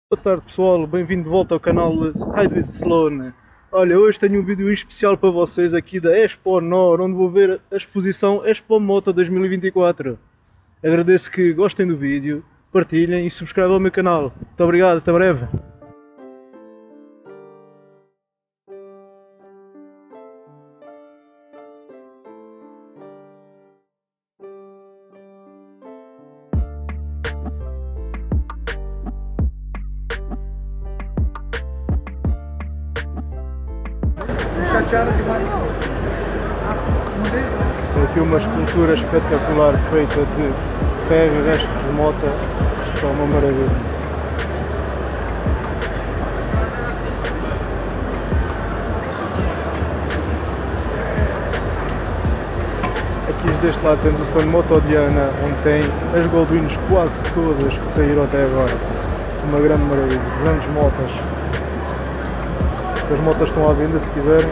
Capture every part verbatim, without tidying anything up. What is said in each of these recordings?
Boa tarde pessoal, bem-vindo de volta ao canal Ride with Sloan. Olha, hoje tenho um vídeo especial para vocês aqui da Expo Nor, onde vou ver a exposição Expo Moto dois mil e vinte e quatro. Agradeço que gostem do vídeo, partilhem e subscrevam ao meu canal. Muito obrigado, até breve. Tem aqui uma escultura espetacular feita de ferro e restos de mota. Isto é uma maravilha. Aqui deste lado temos a stand Moto Diana, onde tem as Goldwings quase todas que saíram até agora. Uma grande maravilha, grandes motas. Estas motas estão à venda se quiserem.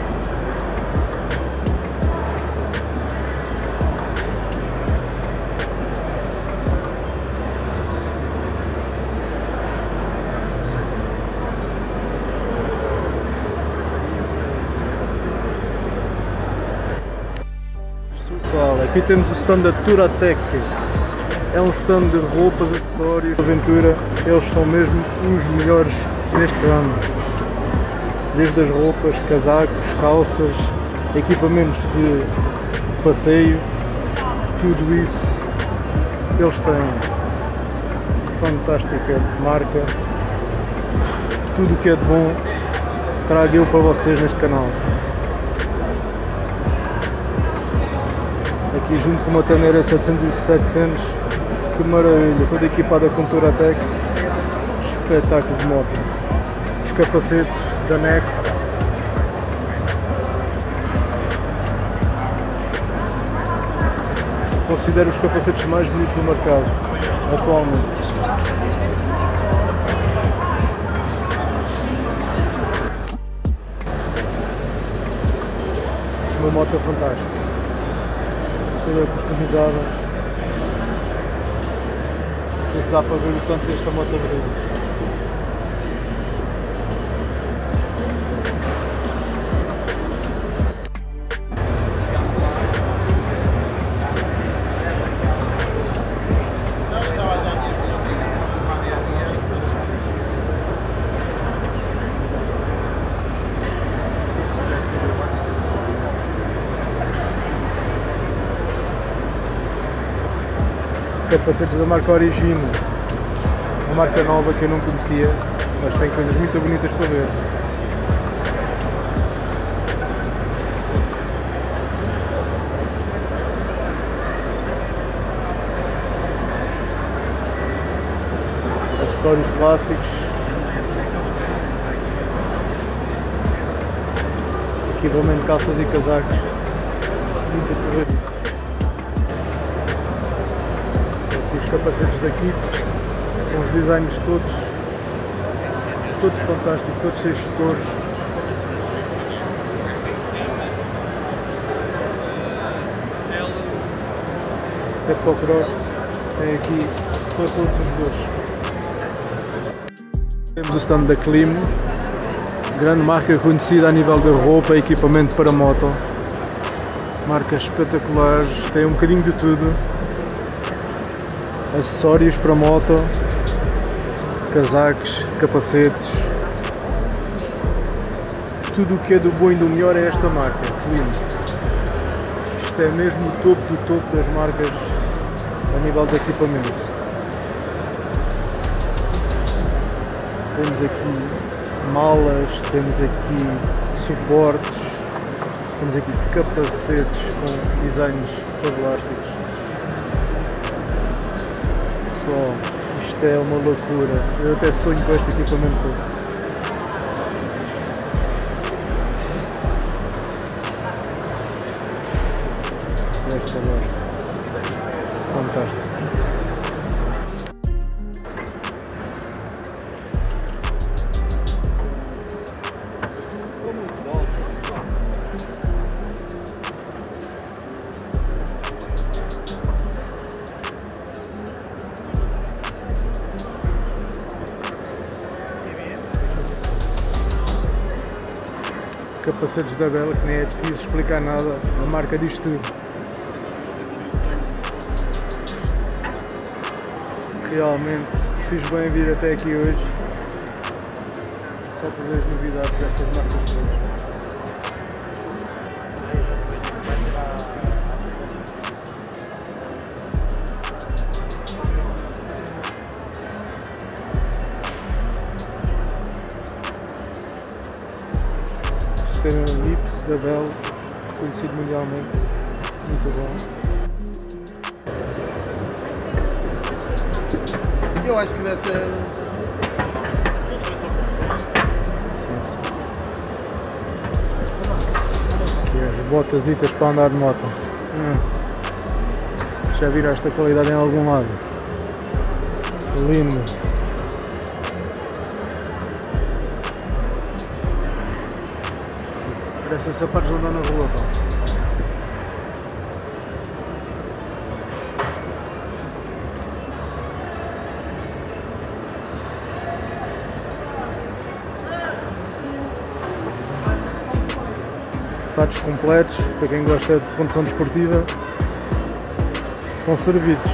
Pessoal, aqui temos o stand da Touratech. É um stand de roupas, acessórios, aventura. Eles são mesmo os melhores neste ramo. Desde as roupas, casacos, calças, equipamentos de passeio, tudo isso eles têm. Fantástica marca. Tudo o que é de bom trago eu para vocês neste canal. Aqui junto com uma Tenere setecentos e setecentos, que maravilha, toda equipada com Touratech, espetáculo de moto. Os capacetes da Next, considero os capacetes mais bonitos do mercado atualmente. Uma moto fantástica, toda customizada. Não sei se dá para ver o tanto desta moto brilha. Capacetes da marca Origino, uma marca nova que eu não conhecia, mas tem coisas muito bonitas para ver. Acessórios clássicos, equipamento de calças e casacos, muito porreiro. Os capacetes da Kits, com os designs todos, todos fantásticos, todos cheios de cores. É para o cross, tem aqui para todos os gostos. Temos o stand da Klim, grande marca conhecida a nível de roupa e equipamento para moto. Marcas espetaculares, tem um bocadinho de tudo. Acessórios para moto, casacos, capacetes, tudo o que é do bom e do melhor é esta marca, lindo. Isto é mesmo o topo do topo das marcas a nível de equipamento. Temos aqui malas, temos aqui suportes, temos aqui capacetes com designs fabulásticos. Pessoal, isto é uma loucura, eu até sonho com este equipamento todo. Esta loja, fantástico. capacetes da Bell, que nem é preciso explicar nada, a marca diz tudo. Realmente fiz bem vir até aqui hoje, só para ver as novidades destas marcas todas. Tem um Lips da Bell, reconhecido mundialmente, muito bom. Eu acho que deve ser. E as botasitas para andar de moto. Hum. Já viraste a qualidade em algum lado? Lindo. Parece sapatos de andar na rua, pá. Fatos completos, para quem gosta de condução desportiva, estão servidos.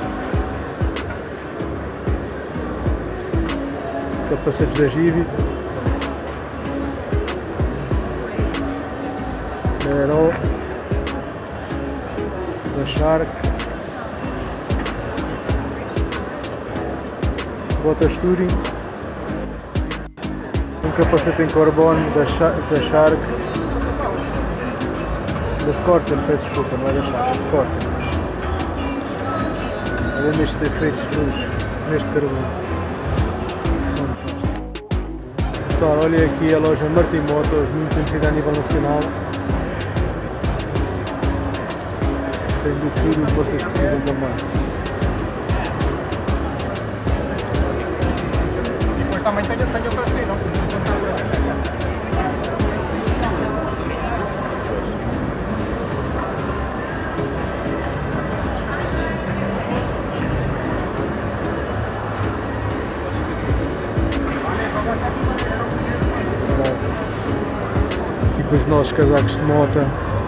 Capacetes da Givi, da Aero, da Shark, botas Touring, um capacete em carbono da Shark, da Shark. Da Scorpion, peço desculpa, não é da Shark, da Scorpion. Olha nestes efeitos todos, neste carbono. Pessoal, olha aqui a loja Martin Motors, muito conhecida a nível nacional. Tem de tudo o que vocês precisam também. E depois também tenho, tenho outra cena, não? E com os nossos casacos de moto.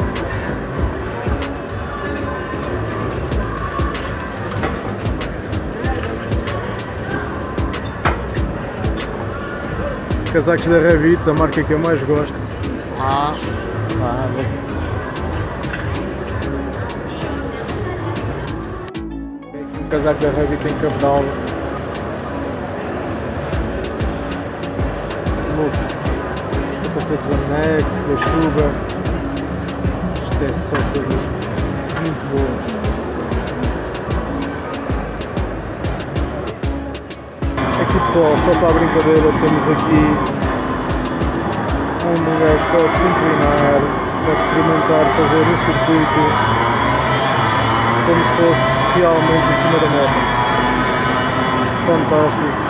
Casacos da Ravitz, a marca que eu mais gosto. Ah, Ah, um casaco da Ravitz em cabedal. Os capacetes da Nex, da Chuba. Isto é só coisas muito boas. Aqui pessoal, só para a brincadeira, temos aqui um lugar que pode se inclinar, pode experimentar fazer um circuito como se fosse realmente em cima da moto. Fantástico.